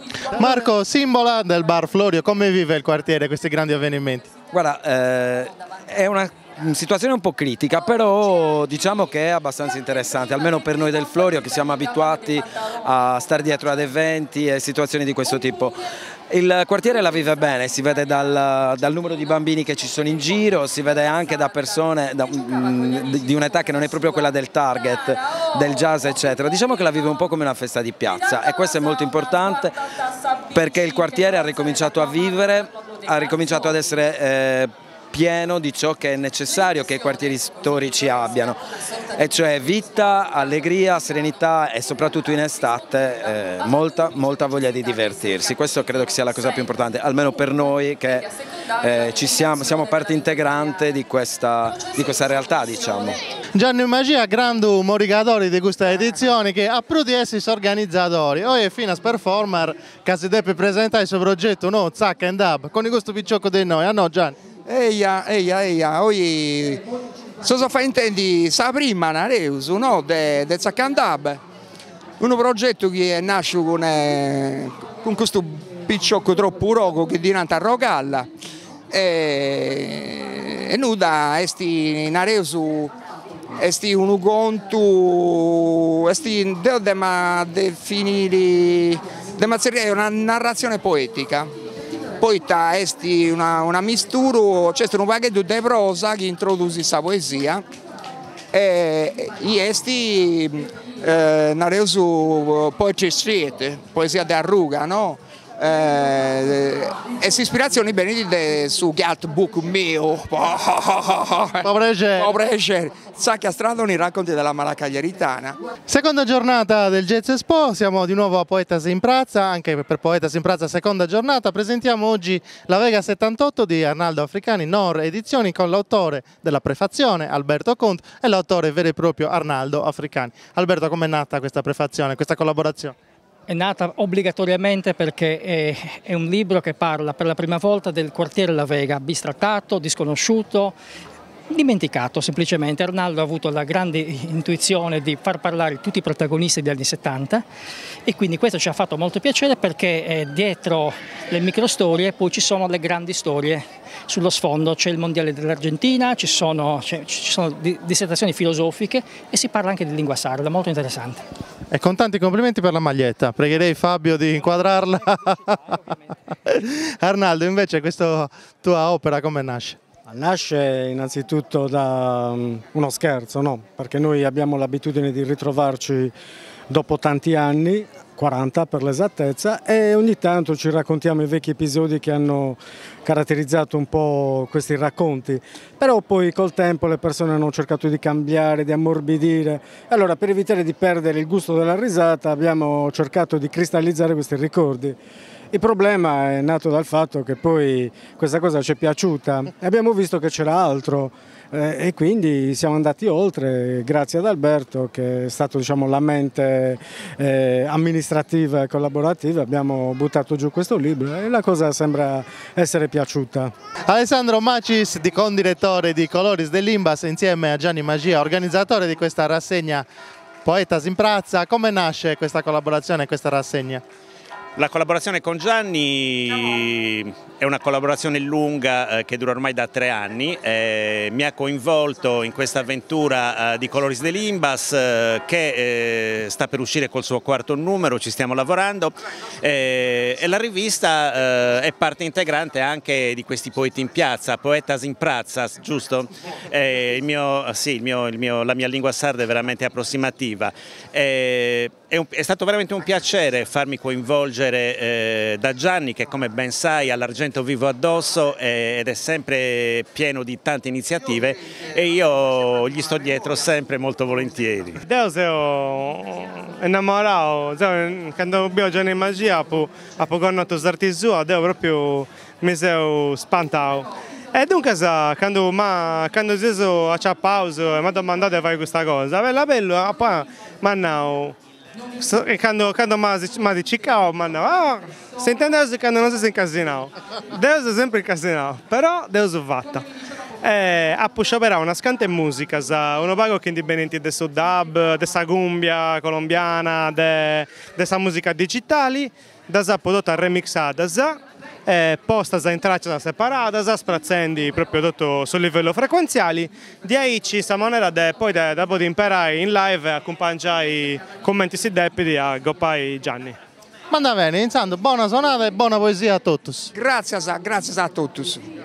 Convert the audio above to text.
Marco, Simbola del Bar Florio, come vive il quartiere questi grandi avvenimenti? Guarda, è una situazione un po' critica, però diciamo che è abbastanza interessante, almeno per noi del Florio che siamo abituati a stare dietro ad eventi e situazioni di questo tipo. Il quartiere la vive bene, si vede dal numero di bambini che ci sono in giro, si vede anche da persone di un'età che non è proprio quella del target, del jazz eccetera. Diciamo che la vive un po' come una festa di piazza e questo è molto importante perché il quartiere ha ricominciato a vivere, ha ricominciato ad essere pieno di ciò che è necessario che i quartieri storici abbiano, e cioè vita, allegria, serenità e soprattutto in estate molta voglia di divertirsi. Questo credo che sia la cosa più importante, almeno per noi che siamo parte integrante di questa realtà, diciamo. Gianni Magia, grande morigatori di questa edizione che ha più di essi organizzatori. Oggi fino a performer che si deve presentare il suo progetto, no? Zack and Dub, con questo picciocco di noi, no Gianni? Eia, oggi so fa intendi sa prima Nareus, no, de Zack and Dub, un progetto che nasce con questo picciocco troppo roco che diventa rogalla e nuda esti Nareus esti un conto esti definire una narrazione poetica. Poi è una mistura, c'è un pacchetto di prosa che introduce questa poesia e esti su Poetry Street, poesia di Arruga, no? E si ispirazioni bene su Galt Book mio. Pobre Sacchi a strada i racconti della Malacagliaritana. Seconda giornata del Jazz Expo, siamo di nuovo a Poetas in Praza, anche per Poetas in Praza seconda giornata. Presentiamo oggi la Vega 78 di Arnaldo Africani, Nor Edizioni, con l'autore della prefazione Alberto Conte e l'autore vero e proprio Arnaldo Africani. Alberto, com'è nata questa prefazione, questa collaborazione? È nata obbligatoriamente perché è un libro che parla per la prima volta del quartiere La Vega, bistrattato, disconosciuto, dimenticato semplicemente. Arnaldo ha avuto la grande intuizione di far parlare tutti i protagonisti degli anni 70 e quindi questo ci ha fatto molto piacere perché dietro le microstorie poi ci sono le grandi storie. Sullo sfondo c'è il mondiale dell'Argentina, ci sono dissertazioni filosofiche e si parla anche di lingua sarda, molto interessante. E con tanti complimenti per la maglietta, pregherei Fabio di inquadrarla. Arnaldo, invece questa tua opera come nasce? Nasce innanzitutto da uno scherzo, no? Perché noi abbiamo l'abitudine di ritrovarci dopo tanti anni, 40 per l'esattezza, e ogni tanto ci raccontiamo i vecchi episodi che hanno caratterizzato un po' questi racconti, però poi col tempo le persone hanno cercato di cambiare, di ammorbidire, allora per evitare di perdere il gusto della risata abbiamo cercato di cristallizzare questi ricordi. Il problema è nato dal fatto che poi questa cosa ci è piaciuta e abbiamo visto che c'era altro e quindi siamo andati oltre grazie ad Alberto che è stato, diciamo, la mente amministrativa e collaborativa. Abbiamo buttato giù questo libro e la cosa sembra essere piaciuta. Alessandro Macis, condirettore di Coloris dell'Imbas, insieme a Gianni Magia, organizzatore di questa rassegna Poetas in Praza. Come nasce questa collaborazione e questa rassegna? La collaborazione con Gianni è una collaborazione lunga che dura ormai da 3 anni, mi ha coinvolto in questa avventura di Coloris dell'Imbas che sta per uscire col suo 4º numero, ci stiamo lavorando e la rivista è parte integrante anche di questi poeti in piazza, Poetas in Praza, giusto? La mia lingua sarda è veramente approssimativa. È stato veramente un piacere farmi coinvolgere da Gianni che, come ben sai, ha l'argento vivo addosso ed è sempre pieno di tante iniziative e io gli sto dietro sempre molto volentieri. Io sono innamorato, quando abbiamo Gianni Magia a poco noto sartisu, io proprio mi sono spantato. E dunque quando si sono a pausa mi ha domandato di fare questa cosa, bello, poi e quando mi ha detto, si intende che non si è incasinato. Devo sempre incasinato, però devo fatto. a sciopera una scante musica, uno pago che indipendenti de su dub, de sa cumbia colombiana, de sa musica digitali, da sa prodotta remixata, postas in tracce separate, sprazzendi proprio tutto sul livello frequenziali, di ahí ci sta maniera poi da poter imparare in live e accompagnare i commenti si depidi a Goppai Gianni. Manda bene, intanto buona suonata e buona poesia a tutti. Grazie a tutti.